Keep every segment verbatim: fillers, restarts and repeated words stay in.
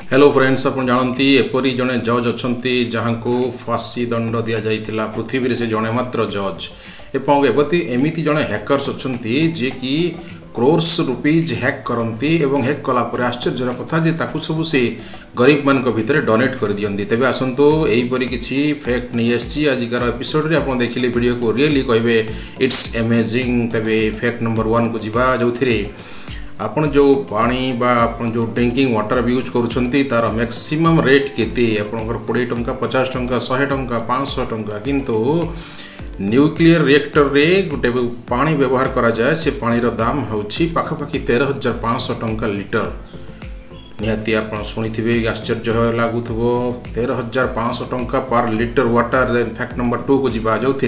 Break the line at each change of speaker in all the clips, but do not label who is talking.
Hello friends, आप जानती एपरी जड़े जज अच्छा जहाँ को फांसी दंड दि जाइथिला पृथ्वी से जड़े मात्र जज एवं एमती जड़े हैकर्स अच्छा जे कि क्रोर्स रुपीज हैक करती एवं हैक कलापर आश्चर्यर कथा जे ताकू सब से गरीब मान भितर डोनेट कर दियंती। तेबे आसंतु एहीपरि किछि फैक्ट नहीं आछि आजिकार एपिसोड रे आपण देखिले वीडियो को रियली कहबे इट्स अमेजिंग। तेबे फैक्ट नंबर वन को जिबा जो आपण जो पानी बा आपण जो ड्रिंकिंग वाटर यूज करूछंती तार मैक्सिमम रेट केते आपनकर बीस टंका पचास टंका सौ टंका पाँच सौ टंका किंतु न्यूक्लियर रिएक्टर रे गोटे पानी व्यवहार करा जाए से पानी रो दाम होछि पाखापाखि तेरह हजार पाँच सौ टंका लिटर। निहाती आपण सुनिथिबे आश्चर्य लागुथबो तेरह हजार पाँच सौ टंका पर litre water. Fact number two को जिबा जो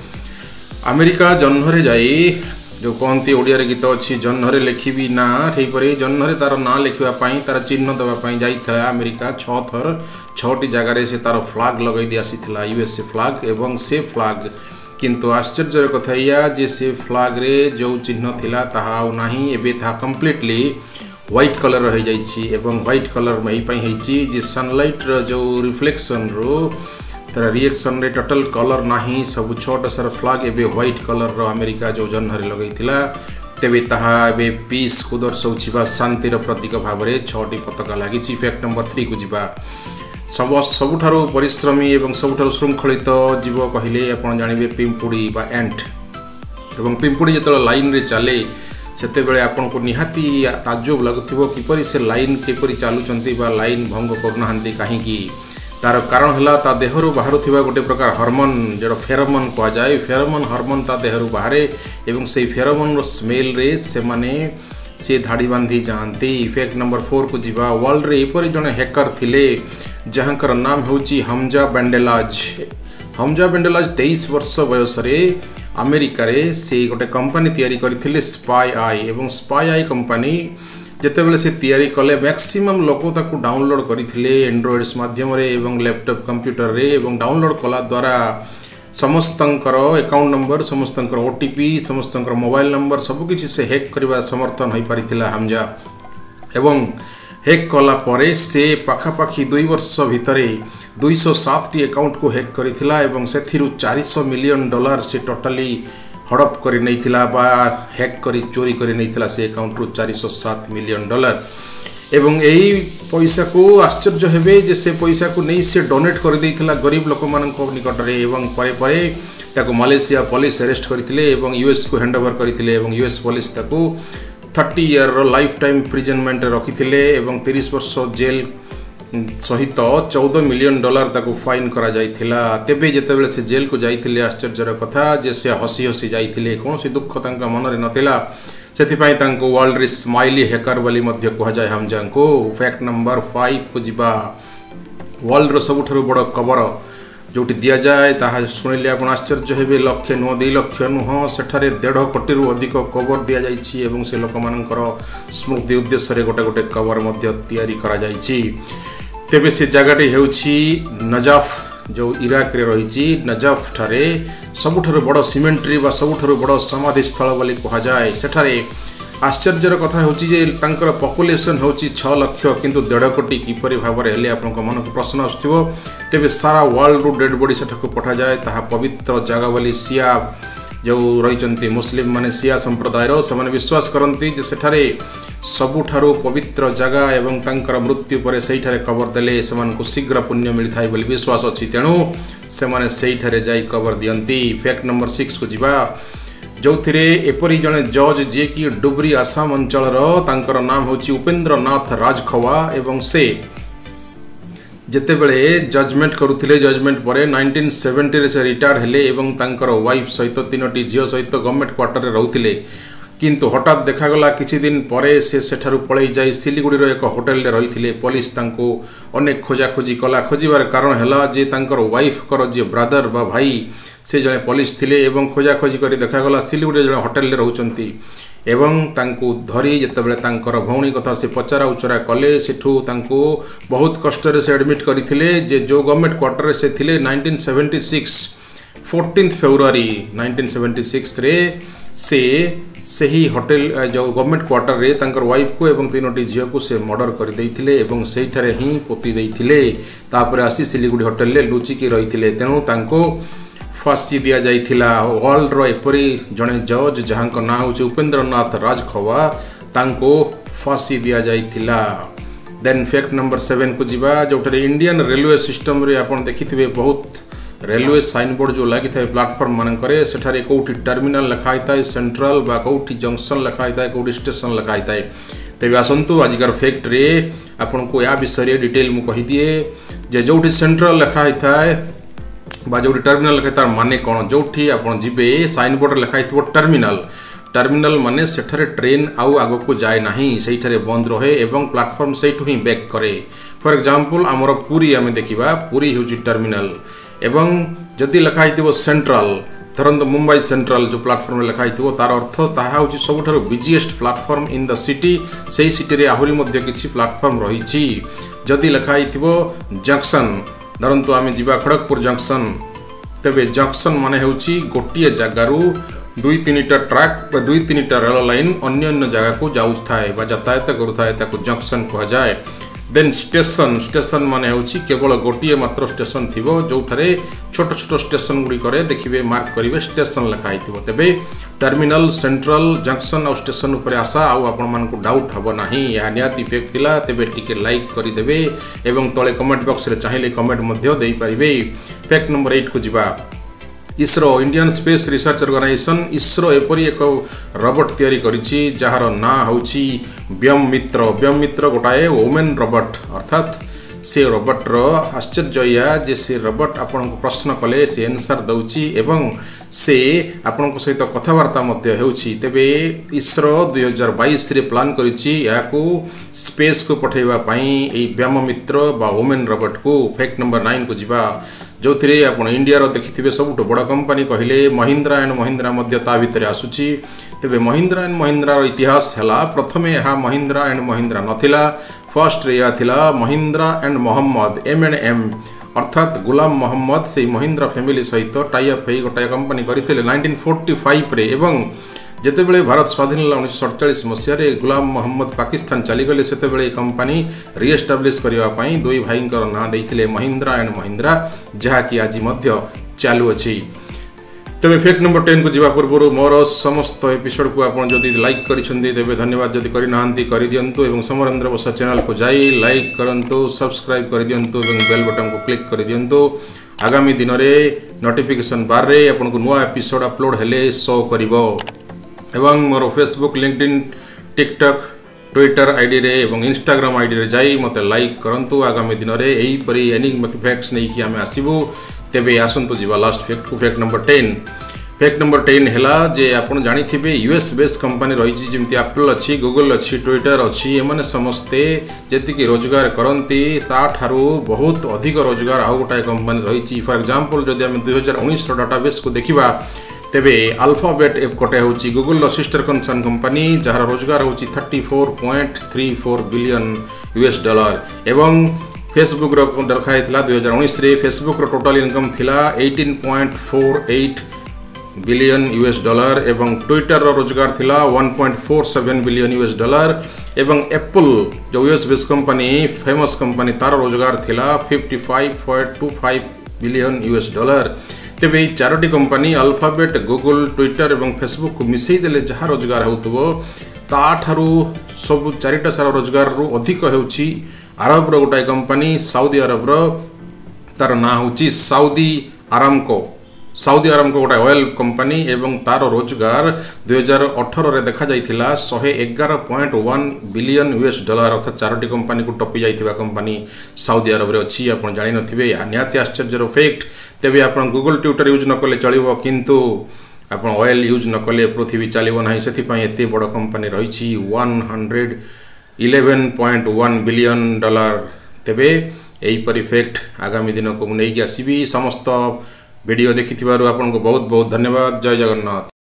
अमेरिका जन्हरे जाई जो कहती ओडिया गीत अच्छी जन्हरे लिखी ना ठीक जन्हरे तार ना लिखापी तार चिन्ह देवाई जाता अमेरिका छः थर छटी जगार से तार फ्लाग लगे दी आसीला यूएसए फ्लाग एवं से फ्लाग किंतु आश्चर्य कथा या जे से फ्लाग रे जो चिन्ह थिला ताहा नाही एबे ताहा कंप्लीटली व्हाइट कलर हो जाइछि एवं व्हाइट कलर में ही जे सनलाइट रो जो रिफ्लेक्शन रो तार रिएक्शन रे टोटल कलर नाही सब छोट सर फ्लाग एबे व्हाइट कलर रो अमेरिका जो जन्हरे लगैतिला तेबे ताहा एबे पीस को दर्शाउछि बा शांतिर प्रतीक भाव में छटी पताका लागिछि। फैक्ट नंबर थ्री को जिबा सब सबुठारु परिश्रमी एवं सबुठारु श्रृंखलित जीव कहले आपण जानिबे पिंपुड़ी बा एंट एवं पिंपुड़ी जतल लाइन रे चले सेते बेले आपन को निहाती ताज्जुब लागुथिबो किपरि से लाइन किपरि चालुचंती बा लाइन भंग करनाहांती काहेकि तार कारण है ता देहरु बाहर थिबा गोटे प्रकार हार्मोन जो फेरोमोन कह जाए फेरोमोन हार्मोन ता देहरु बाहर एवं से फेरोमोन रो स्मेल रे से माने से धाड़ी बांधी जाती। फैक्ट नंबर फोर को जिबा वर्ल्ड रे एपरि जने हैकर थिले जहाँकर नाम होची हमजा बेंडेलाज। हमजा बेंडेलाज तेईस वर्ष बयस रे अमेरिका रे से गोटे कंपनी तैयारी करथिले स्पाई आई एवं स्पाई आई कंपनी जितेबाला से तैयारी कले मैक्सिमम लोक ताकू डाउनलोड करथिले एंड्रॉइड्स माध्यम रे एवं लैपटॉप कंप्यूटर रे एवं डाउनलोड कला द्वारा समस्तंकर अकाउंट नंबर समस्तंकर ओटीपी समस्तंकर मोबाइल नंबर सबकिछि से हैक करबा समर्थन होई परिथिला हमजा एवं हैक कला परे से पाखापाखि दुई वर्ष भितरे दो सौ सात टी अकाउंट को हैक करथिला एवं सेथिरु चार सौ मिलियन डॉलर से टोटली हड़प कर नहीं बा हैक करी चोरी कर नहीं से अकाउंट रु चार सौ सात मिलियन डॉलर एवं यही पैसा को आश्चर्य हेबे जे से पैसा को नहीं से डोनेट कर देइथिला गरीब लोक मानक निकट रे एवं परे परे ताको मलेशिया पुलिस अरेस्ट करथिले एवं यूएस को हैंडओवर करथिले एवं यूएस पुलिस ताको तीस ईयर रो लाइफ टाइम प्रिजनमेंट रखिथिले एवं तीस वर्ष जेल सहित चौदह मिलियन डॉलर ताको फाइन करा जाइथिला। तेबे जेतेबेले से जेल को जाइथिले आश्चर्यर कथा जे से हसी हसी जाइथिले कौन सी दुख तांका मन रे नथिला सेथिपाई तांको वर्ल्ड रे स्माइली हैकर वाली मध्य कहा जाए हमजा को। फैक्ट नंबर फाइव को जिबा वर्ल्ड रो सबुठारु बड़ कवर जोटी दिया जाए ताहा सुनिले आपण आश्चर्य हेबे लक्ष नुह दुई लक्ष नुह सेठारे डेढ़ कोटी रु अधिक कवर दिया जाइछि एवं से लोक मानकर स्मृति उद्देश्य रे गोटे गोटे कवर मध्य तैयारी करा जाइछि। तेबे से जगहटी हेउछि नजाफ जो इराक रे रहिछि नजाफ ठारे सबुठारु बड़ सिमेंट्री बा सबुठारु बड़ समाधि स्थल बोली कहा जाए। सेठारे आश्चर्यर कथा होछि जे तांकर पॉपुलेशन होछि छह लाख किंतु डेढ़ कोटी किपरि भाव हेले आपनक मन को प्रश्न आसथिबो। तेबे सारा वर्ल्ड रु डेड बॉडी सेठाको पठा जाए ताहा पवित्र जगह बोली सिया जो रही मुस्लिम माने सिया संप्रदाय से विश्वास करती जे सेठारे सबुठारु पवित्र जगह एवं तांकर मृत्यु पर सेठारे कबर देले सेमानकु शीघ्र पुण्य मिलता है बोली विश्वास अच्छी तेणु सेमाने सेठारे जाई कबर दियंती। फैक्ट नंबर सिक्स को जिबा जो एपरी जड़े जज जे कि डुबरी आसाम अंचल तांकर नाम होची उपेंद्र नाथ राजखवा एवं से जेतेबेले जजमेंट करुथिले जजमेंट परे नाइंटीन सेवेंटी रे से रिटायर्ड हेले एवं तांकर वाइफ सहित तीनोटी झियो सहित गवर्नमेंट क्वार्टर रे रहउथिले किंतु हठात देखागला किछि दिन परे से सेठारु पळै जाई सिलीगुड़ी एक होटेल रे रहिथिले। पुलिस तांको अनेक खोजाखोजी कला खोजिबार कारण हैला जे तांकर वाइफ कर जे ब्रदर बा भाई से जने पुलिस थिले एवं खोजाखोजी करी देखागला सिलीगुड़ी जने होटेल रे रहउचंती एवं तांको धरी जेतेबेले तांकर भौणी कथा से पचरा उचरा कले सेठू तांको बहुत कष्ट रे से एडमिट करिथिले जे जो गवर्नमेंट क्वार्टर रे से थिले नाइंटीन सेवेंटी सिक्स चौदह फरवरी नाइंटीन सेवेंटी सिक्स रे से से ही होटेल जो गवर्नमेंट क्वार्टर रे तांकर वाइफ को एवं तीनोटी झील को से मर्डर कर देइथिले एवं सेठारे ही पोती देइथिले तापरे आसी सिलीगुड़ी होटेल ले लुचिकी रहिथिले तेणु तांको फांसी दिया जाइथिला। वर्ल्ड रो एपरी जणे जज जहां ना होचे उपेंद्रनाथ राजखवा तांको फांसी दिया जाइथिला। देन फैक्ट नंबर सेवन को जीवा जोटरे इंडियन रेलवे सिस्टम रे आपण देखिथिबे बहुत रेलवे साइन बोर्ड जो लगी था प्लाटफॉर्म मानकरे सेठारे कोठी टर्मिनल लिखाई था सेंट्रल बा कोठी जंक्शन लिखाई था कोठी स्टेशन लिखाई था। तेबे आसंतु आजिकार फैक्ट रे आपन को या विषय डिटेल मु कहि दिए जे जोठी सेंट्रल लिखाई था बा जोठी टर्मिनल लिखाई था माने कोन जोठी आपन जिबे साइन बोर्ड लिखाई थो टर्मिनल टर्मिनल माने सेठारे ट्रेन आउ आगो को जाए नाही सेठारे बंद रहे एवं प्लाटफॉर्म सेठु ही बैक करे। फॉर एग्जांपल हमर पुरी आमे देखिबा पुरी होची टर्मिनल एवं जदि लिखाई थो सेंट्रल धरंत मुंबई सेंट्रल जो प्लाटफॉर्म लिखाई थो तार अर्थ ताहा होची सबुठारो biggest platform in the city सेही सिटी रे आहुरी मध्ये किछि प्लाटफॉर्म रहिछि। जदि लिखाई थो जंक्शन धरंत आमे जिबा खड़गपुर जंक्शन तेबे जंक्शन माने होची गोटिए जगारू दुई तीनटा ट्रैक बा दुई तीनटा रेल लाइन अन्य अन्य जगह को जाउ थाए बा यातायात करू थाए ताको जंक्शन कहा जाए। देन स्टेशन स्टेशन माने होची केवल गोटिए मात्र स्टेशन थिबो जोठारे छोट छोट स्टेशन गुडी करे देखिबे मार्क करिवे स्टेशन लिखाई थिबो। तेबे टर्मिनल सेंट्रल जंक्शन और स्टेशन ऊपर आशा आउ आपण मान को डाउट हबो नाही या नियत इफेक्ट थिला। तेबे टिके लाइक करि देबे एवं तळे कमेंट बॉक्स रे चाहिले कमेंट मध्ये देई परिबे। फैक्ट नंबर एट को जिबा ISRO Indian space research organisation ISRO एपरी एक रोबोट तैयारी करिछि जहार ना होछि व्योममित्र। व्योममित्र गोटाए वुमेन रोबोट अर्थात से रोबोट रो आश्चर्य या जे से रोबोट आपन को प्रश्न कले से आंसर दउछि एवं से आपन को सहित कथावार्ता मध्ये हेउछि। तेबे इसरो दुई हजार बाईस रे प्लान करिछि याकू स्पेस को पठेबा पई ए व्योममित्र बा वुमेन रोबोट को। फैक्ट नंबर नाइन को जिबा जो थे आप इंडिया रो देखिथिबे सबुठ बड़ कंपनी कहले महिंद्रा एंड महिंद्रा मध्य ता भितर आसुची। तेबे महिंद्रा एंड महिंद्रा रो इतिहास हला प्रथमे यह महिंद्रा एंड महिंद्रा नथिला फर्स्ट रे थिला Mahindra and Mohammed M and M अर्थात गुलाम मोहम्मद से महिंद्रा फैमिली सहित टाई अप हे गोटाए कंपनी करथिले नाइंटीन फोर्टी फाइव रे एवं जेतेबेले भारत स्वाधीन होला उन्नीस सौ अड़तालीस मसीह रे गुलाम मोहम्मद पाकिस्तान चली गले सेतेबेले कंपनी रीएस्टाब्लिश करिवा पई दुई भाईंकर ना देइथिले महिंद्रा एंड महिंद्रा जहा कि आज मध्य चालू अछि। तेबे फैक्ट नंबर टेन को जीवा पूर्व मोर समस्त एपिसोड को आपन जदि लाइक करिसंदी तेबे धन्यवाद जदि करि नाहंती करि दियंतु एवं समरेंद्र बसा चैनल को जाई लाइक करंतु सब्सक्राइब करि दियंतु एवं बेल बटन को क्लिक करि दियंतु। आगामी दिन रे नोटिफिकेशन बार रे आपन को नवा एपिसोड अपलोड हेले शो करिवो एवं मोर Facebook LinkedIn TikTok Twitter ID रे एवं इंस्टाग्राम आईडी रे जाई मते लाइक करंतु। आगामी दिन रे एही परी एनिग्मेटिक फैक्ट्स नै कि आमे आसीबो। तेबे आसंतु जीवा लास्ट फैक्ट को fact number ten. Fact number ten हैला जे आपण जानि थिबे यूएस बेस्ड कंपनी रहिछि जेमति एप्पल अछि गूगल अछि ट्विटर अछि एमाने समस्ते जेति कि रोजगार करंती ता थारु बहुत अधिक रोजगार आ गोटाए कंपनी रहिछि। फॉर एग्जांपल जदि हम दो हज़ार उन्नीस रो डाटाबेस को देखिबा तेबे अल्फाबेट एप कोटे होची गूगल सिस्टर कंसर्न कंपनी जहार रोजगार होची चौंतीस पॉइंट तीन चार बिलियन यूएस डॉलर एवं फेसबुक रो दरखा हितला दो हज़ार उन्नीस रे फेसबुक रो टोटल इनकम थिला अठारह पॉइंट चार आठ बिलियन यूएस डॉलर एवं ट्विटर रो रोजगार थिला एक पॉइंट चार सात बिलियन यूएस डॉलर एवं एप्पल जो US based company famous company तार रोजगार थिला पचपन पॉइंट दो पाँच बिलियन यूएस डॉलर। तेबे चारोटी कंपनी अल्फाबेट गूगल ट्विटर एवं फेसबुक को मिसई देले जहा रोजगार होतबो ता ठारू सब चारिटा सारा रोजगार रु अधिक हेउची अरब रो गोटाए कंपनी सऊदी अरब रो तार ना होची सऊदी आरामको सऊदी आरामको गोटाए ऑयल कंपनी एवं तार रोजगार दो हज़ार अठारह रे देखा जाइथिला एक सौ ग्यारह पॉइंट एक बिलियन यूएस डॉलर अर्थात चारोटी कंपनी को टपी जाइथिबा कंपनी सऊदी अरब रे अछि। आपण जानि नथिबे या नियाति आश्चर्यर फैक्ट। तेबे आपण गूगल ट्विटर यूज न कले चलिबो किंतु आपण ऑयल यूज न कले पृथ्वी चलिबो नाही सेथि पई एते बड़ कंपनी रहिछि एक सौ ग्यारह पॉइंट एक बिलियन डॉलर। तेबे एही परि फैक्ट आगामी दिन को नै कि आसीबी। समस्त वीडियो देखि थिबारु आपन को बहुत बहुत धन्यवाद। जय जगन्नाथ।